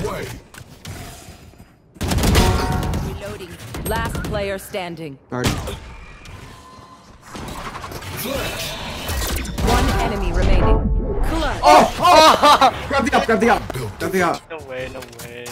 way. Reloading. Last player standing. One enemy remaining. Clutch. Ganti up. No way.